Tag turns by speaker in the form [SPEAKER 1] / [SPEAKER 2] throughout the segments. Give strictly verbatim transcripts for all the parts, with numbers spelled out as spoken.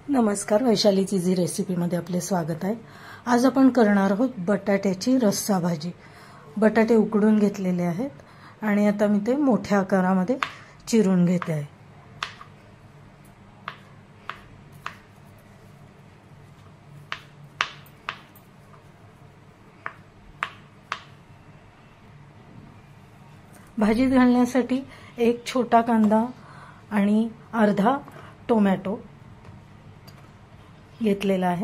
[SPEAKER 1] नमस्कार, वैशालीची जी रेसिपीमध्ये आपले स्वागत आहे। आज आपण करणार आहोत बटाट्याची रस्सा भाजी। बटाटे उकडून घेतलेले आहेत आणि आता मी ते मोठ्या आकारामध्ये चिरून घेते आहे। भाजीत घालण्यासाठी एक छोटा कांदा आणि अर्धा टोमॅटो घेतलेला आहे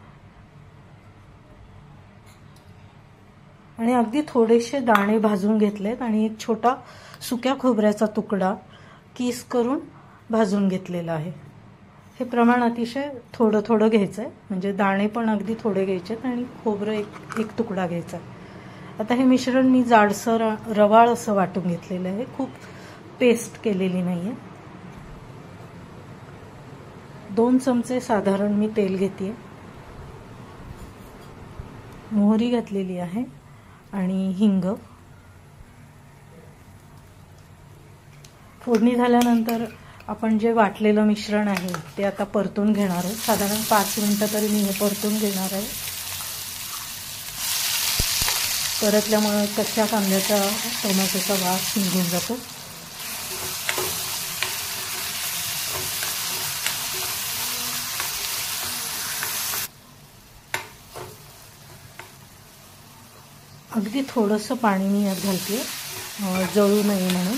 [SPEAKER 1] आणि अगदी थोडेसे दाणे भाजून घेतलेत आणि एक छोटा सुक्या खोबऱ्याचा तुकडा किस करून भाजून घेतलेला आहे। हे प्रमाण अतिशय थोडं थोडं घ्यायचं आहे, म्हणजे दाणे पण अगदी थोडे घ्यायचे आणि खोबरं एक एक तुकडा घ्यायचा आहे। आता हे मिश्रण मी जाडसर रवाळ असं वाटून घेतलेलं आहे, खूप पेस्ट केलेली नाहीये। दोन चमचे साधारण मी तेल घेते, मोहरी घातलेली आहे आणि हिंग। फोडणी झाल्यानंतर आपण जे वाटलेलं मिश्रण आहे ते आता परतून घेणार आहोत। साधारण पाच मिनिटं तरी मी हे परतून घेणार आहे। परतल्यामुळे कच्च्या कांद्याचा टोमॅटोचा वास निघून जातो। अगदी थोडंसं पाणी मी यात घालते, जळू नये म्हणून।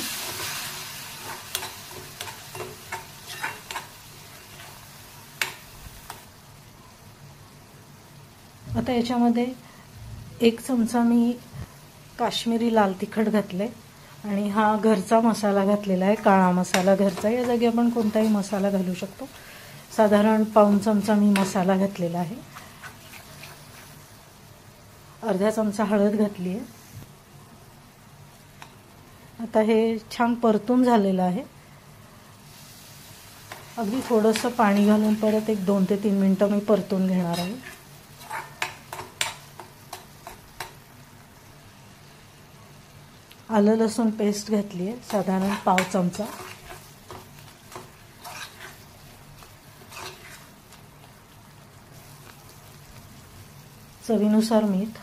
[SPEAKER 1] आता याच्यामध्ये एक चमचा मी काश्मीरी लाल तिखट घातले आणि हा घरचा मसाला घातलेला आहे, काळा मसाला घरचा। या जागी आपण कोणताही मसाला घालू शकतो। साधारण पाऊण चमचा मी मसाला घातलेला आहे। अर्धा चमचा हळद घातली आहे। आता हे छान परतून झालेलं आहे। अगदी थोडंसं पाणी घालून परत एक दोन ते तीन मिनिटं मी परतून घेणार आहे। आलं लसूण पेस्ट घातली आहे, साधारण पाव चमचा। चवीनुसार मीठ।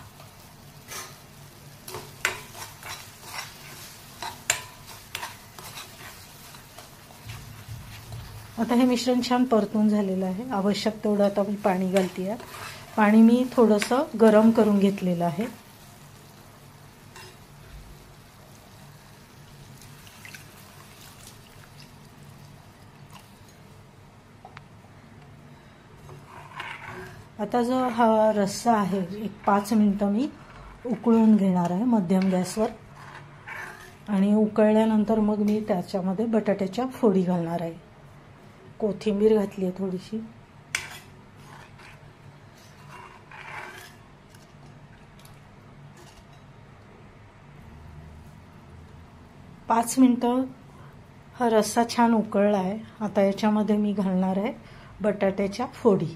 [SPEAKER 1] आता हे मिश्रण छान परतून झालेलं आहे। आवश्यक तेवढं आता मी पाणी घालते। पाणी मी थोडंसं गरम करून घेतलेलं आहे। आता जो हा रस्सा आहे एक पाच मिनिटं मी उकळून घेणार आहे मध्यम गॅसवर आणि उकळल्यानंतर मग मी त्याच्यामध्ये बटाट्याच्या फोडी घालणार आहे। कोथिंबीर घातली आहे थोडीशी। पाच मिनिटं हा रस्सा छान उकळला आहे। आता याच्यामध्ये मी घालणार आहे बटाट्याच्या फोडी।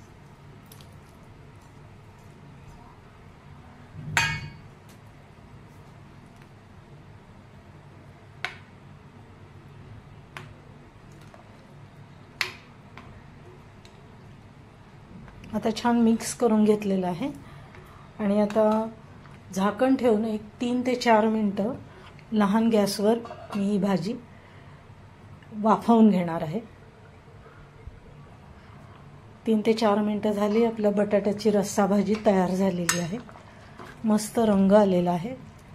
[SPEAKER 1] आता छान मिक्स करून घेतलेलं आहे आणि आता झाकण ठेवून एक तीन ते चार मिनिटं लहान गॅसवर मी ही भाजी वाफवून घेणार आहे। तीन ते चार मिनिटं झाली, आपल्या बटाट्याची रस्सा भाजी तयार झालेली आहे। मस्त रंग आलेला आहे।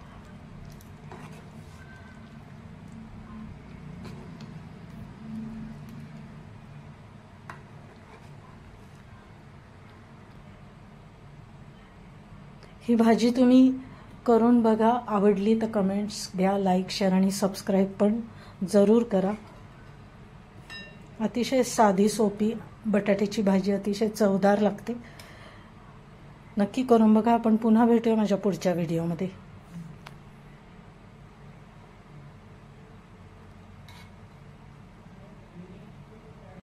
[SPEAKER 1] ही भाजी तुम्ही करून बघा, आवडली तर कमेंट्स द्या, लाईक शेअर आणि सबस्क्राईब पण जरूर करा। अतिशय साधी सोपी बटाट्याची भाजी अतिशय चवदार लागते। नक्की करून बघा। आपण पुन्हा भेटूया माझ्या पुढच्या व्हिडिओमध्ये।